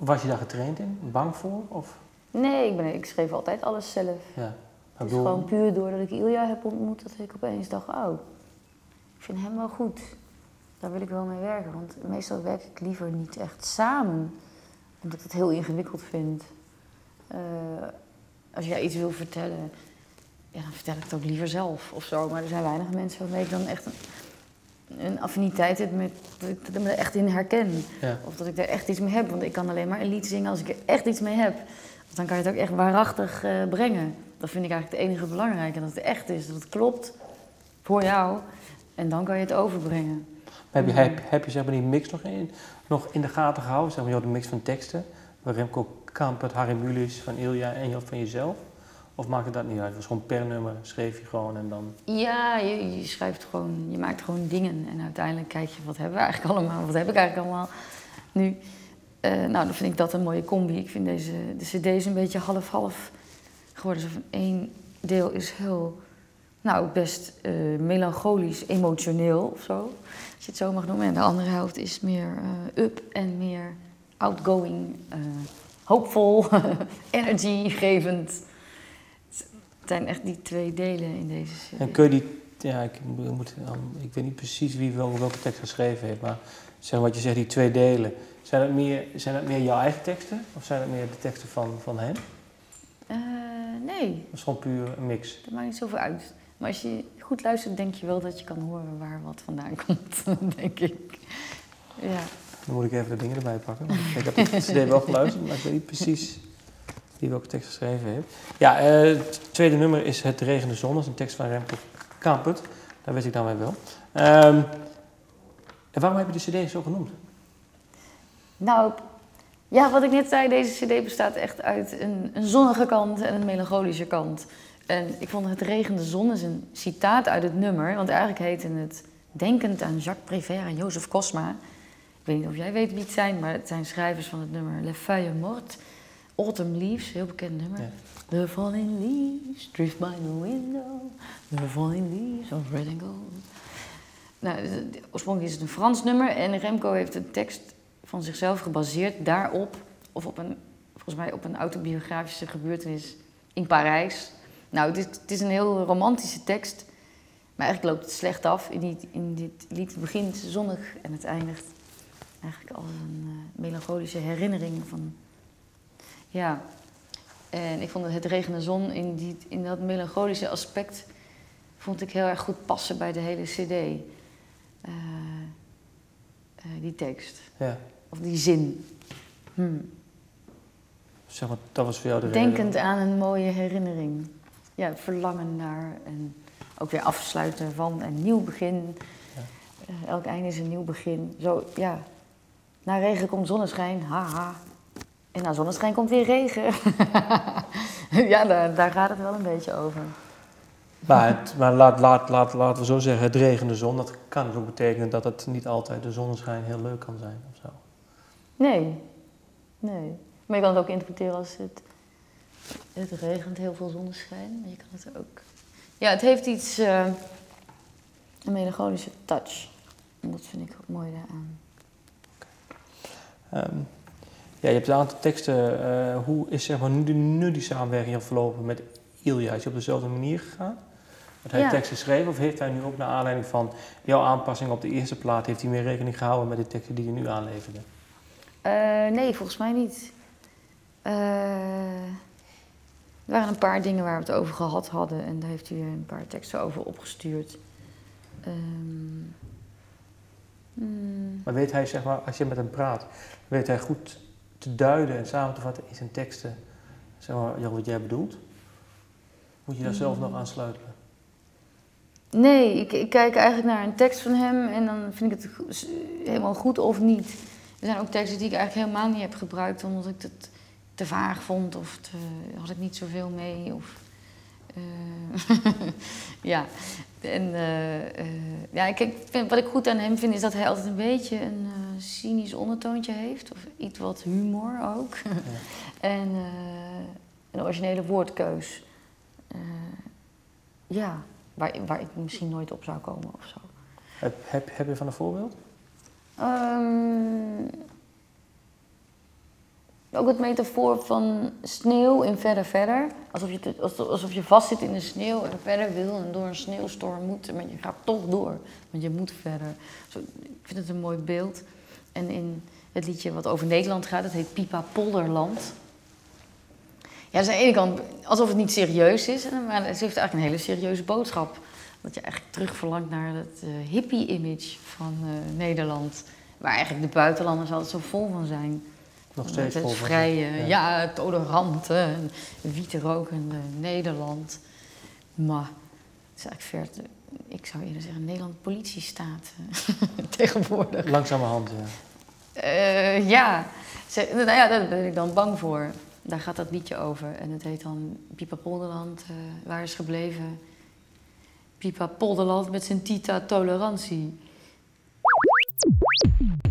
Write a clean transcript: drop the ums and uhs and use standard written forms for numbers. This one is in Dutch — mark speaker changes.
Speaker 1: Was je daar getraind in? Bang voor? Of?
Speaker 2: Nee, ik schreef altijd alles zelf.
Speaker 1: Ja.
Speaker 2: Het is gewoon puur doordat ik Ilja heb ontmoet dat ik opeens dacht, oh, ik vind hem wel goed. Daar wil ik wel mee werken, want meestal werk ik liever niet echt samen. Omdat ik het heel ingewikkeld vind. Als jij iets wil vertellen, ja, dan vertel ik het ook liever zelf of zo. Maar er zijn weinig mensen waarmee ik dan echt een affiniteit heb met, dat ik me er echt in herken.
Speaker 1: Ja.
Speaker 2: Of dat ik er echt iets mee heb, want ik kan alleen maar een lied zingen als ik er echt iets mee heb. Want dan kan je het ook echt waarachtig brengen. Dat vind ik eigenlijk het enige belangrijke, dat het echt is, dat het klopt voor jou. En dan kan je het overbrengen.
Speaker 1: Heb je zeg maar die mix nog in de gaten gehouden? Zeg maar, de mix van teksten, waar Remco Kampert, Harry Mulisch, van Ilja en van jezelf? Of maakt het dat niet uit? Het was gewoon per nummer, schreef je gewoon en dan...
Speaker 2: Ja, je schrijft gewoon, je maakt gewoon dingen en uiteindelijk kijk je, wat hebben we eigenlijk allemaal? Wat heb ik eigenlijk allemaal nu? Nou, dan vind ik dat een mooie combi. Ik vind de cd is een beetje half-half geworden. Zo van één deel is heel, nou, best melancholisch, emotioneel of zo. Als je het zo mag noemen. En de andere helft is meer up en meer outgoing, hoopvol, energiegevend. Het zijn echt die twee delen in deze cd.
Speaker 1: En kun je die... Ja, ik weet niet precies wie welke tekst geschreven heeft, maar zeg wat je zegt, die twee delen. Zijn dat meer jouw eigen teksten of zijn dat meer de teksten van hem?
Speaker 2: Nee.
Speaker 1: Dat is gewoon puur een mix.
Speaker 2: Dat maakt niet zoveel uit. Maar als je goed luistert, denk je wel dat je kan horen waar wat vandaan komt, denk ik. Ja.
Speaker 1: Dan moet ik even de dingen erbij pakken. Ik heb de cd wel geluisterd, maar ik weet niet precies wie welke tekst geschreven heeft. Ja, het tweede nummer is Het regende zon. Dat is een tekst van Remco Kampert. Daar wist ik dan weer wel. En waarom heb je de cd zo genoemd?
Speaker 2: Nou, ja, wat ik net zei, deze cd bestaat echt uit een zonnige kant en een melancholische kant. En ik vond Het regende zon is een citaat uit het nummer, want eigenlijk heette het Denkend aan Jacques Prévert en Jozef Kosma. Ik weet niet of jij weet wie het zijn, maar het zijn schrijvers van het nummer Les Feuilles Mortes, Autumn Leaves, heel bekend nummer. Ja. The falling leaves drift by the window, the falling leaves of red and gold. Nou, oorspronkelijk is het een Frans nummer en Remco heeft een tekst van zichzelf gebaseerd daarop, of volgens mij op een autobiografische gebeurtenis in Parijs. Nou, het is een heel romantische tekst, maar eigenlijk loopt het slecht af. In dit lied het begint zonnig en het eindigt eigenlijk als een melancholische herinnering van... Ja, en ik vond Het regende zon in dat melancholische aspect vond ik heel erg goed passen bij de hele cd. Die tekst.
Speaker 1: Ja.
Speaker 2: Of die zin.
Speaker 1: Zeg maar, dat was voor jou de reden.
Speaker 2: Denkend aan een mooie herinnering. Ja, verlangen naar en ook weer afsluiten van een nieuw begin. Ja. Elk einde is een nieuw begin. Zo, ja. Na regen komt zonneschijn, haha. En na zonneschijn komt weer regen. Ja, daar gaat het wel een beetje over.
Speaker 1: Maar laten we zo zeggen, het regende zon, dat kan dus ook betekenen dat het niet altijd de zonneschijn heel leuk kan zijn of zo.
Speaker 2: Nee. Maar je kan het ook interpreteren als het regent heel veel zonneschijn. Maar je kan het ook... Ja, het heeft iets, een melancholische touch. En dat vind ik ook mooi daaraan.
Speaker 1: Ja, je hebt een aantal teksten. Hoe is zeg maar, nu die samenwerking verlopen met Ilja? Is je op dezelfde manier gegaan? Dat hij teksten schreef, of heeft hij nu ook naar aanleiding van jouw aanpassing op de eerste plaat, heeft hij meer rekening gehouden met de teksten die je nu aanleverde?
Speaker 2: Nee, volgens mij niet. Er waren een paar dingen waar we het over gehad hadden en daar heeft hij een paar teksten over opgestuurd.
Speaker 1: Maar weet hij, zeg maar, als je met hem praat, weet hij goed te duiden en samen te vatten in zijn teksten, zeg maar, wat jij bedoelt? Moet je daar zelf nog aan sleutelen?
Speaker 2: Nee, ik kijk eigenlijk naar een tekst van hem en dan vind ik het helemaal goed of niet. Er zijn ook teksten die ik eigenlijk helemaal niet heb gebruikt omdat ik het te vaag vond of had ik niet zoveel mee. Of, ja, en wat ik goed aan hem vind is dat hij altijd een beetje een cynisch ondertoontje heeft. Of iets wat humor ook. Ja. En een originele woordkeus. Ja, waar ik misschien nooit op zou komen of zo.
Speaker 1: Heb je van een voorbeeld?
Speaker 2: Ook het metafoor van sneeuw in verder. Alsof je vastzit in de sneeuw en verder wil en door een sneeuwstorm moet. Maar je gaat toch door, want je moet verder. Zo, ik vind het een mooi beeld. En in het liedje wat over Nederland gaat, dat heet Pipa Polderland. Ja, dus aan de ene kant alsof het niet serieus is, maar het heeft eigenlijk een hele serieuze boodschap. Dat je eigenlijk terugverlangt naar het hippie-image van Nederland. Waar eigenlijk de buitenlanders altijd zo vol van zijn.
Speaker 1: Nog steeds
Speaker 2: het
Speaker 1: vol van
Speaker 2: vrije, ja, tolerante, wietrokende Nederland. Maar het is eigenlijk ik zou eerder zeggen, Nederland politiestaat tegenwoordig.
Speaker 1: Langzamerhand,
Speaker 2: ja. Nou ja, daar ben ik dan bang voor. Daar gaat dat liedje over. En het heet dan Pipa Polderland, waar is gebleven? Pipa Polderland met zijn tita tolerantie.